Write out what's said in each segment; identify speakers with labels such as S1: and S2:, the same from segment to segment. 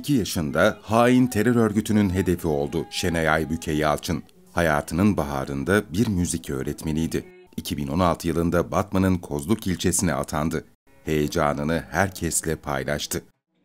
S1: 32 yaşında hain terör örgütünün hedefi oldu Şenay Aybüke Yalçın. Hayatının baharında bir müzik öğretmeniydi. 2016 yılında Batman'ın Kozluk ilçesine atandı. Heyecanını herkesle paylaştı.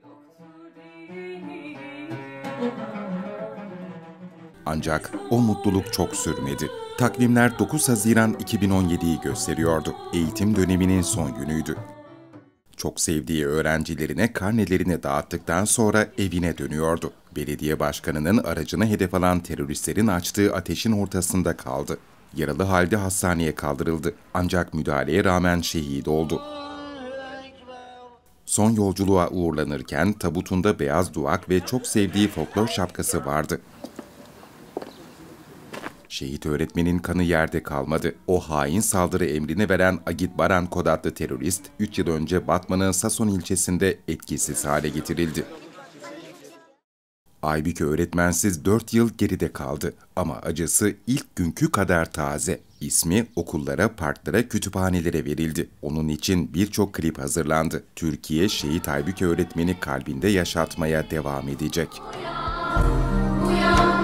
S1: Ancak o mutluluk çok sürmedi. Takvimler 9 Haziran 2017'yi gösteriyordu. Eğitim döneminin son günüydü. Çok sevdiği öğrencilerine karnelerini dağıttıktan sonra evine dönüyordu. Belediye başkanının aracını hedef alan teröristlerin açtığı ateşin ortasında kaldı. Yaralı halde hastaneye kaldırıldı. Ancak müdahaleye rağmen şehit oldu. Son yolculuğa uğurlanırken tabutunda beyaz duvak ve çok sevdiği folklor şapkası vardı. Şehit öğretmenin kanı yerde kalmadı. O hain saldırı emrini veren Agit Barankod adlı terörist, 3 yıl önce Batman'ın Sason ilçesinde etkisiz hale getirildi. Aybüke öğretmensiz 4 yıl geride kaldı ama acısı ilk günkü kadar taze. İsmi okullara, parklara, kütüphanelere verildi. Onun için birçok klip hazırlandı. Türkiye, Şehit Aybüke öğretmeni kalbinde yaşatmaya devam edecek.